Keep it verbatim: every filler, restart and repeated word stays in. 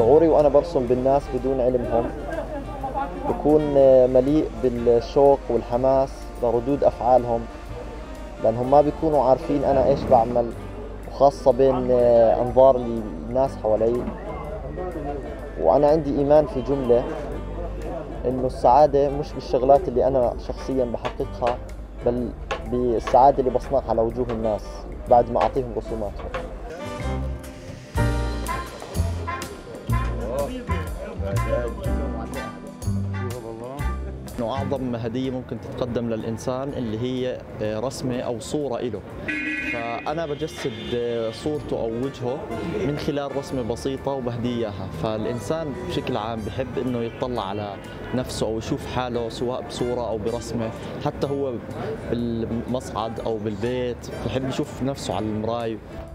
شعوري وأنا برسم بالناس بدون علمهم بكون مليء بالشوق والحماس لردود أفعالهم، لأنهم ما بيكونوا عارفين أنا إيش بعمل، وخاصة بين أنظار الناس حوالي. وأنا عندي إيمان في جملة إنه السعادة مش بالشغلات اللي أنا شخصياً بحققها، بل بالسعادة اللي بصنعها على وجوه الناس بعد ما أعطيهم رسوماتهم. إنه أعظم هدية ممكن تتقدم للإنسان اللي هي رسمة أو صورة إله، فأنا بجسد صورته أو وجهه من خلال رسمة بسيطة وبهديه إياها. فالإنسان بشكل عام بحب إنه يطلع على نفسه أو يشوف حاله سواء بصورة أو برسمة، حتى هو بالمصعد أو بالبيت بحب يشوف نفسه على المراية.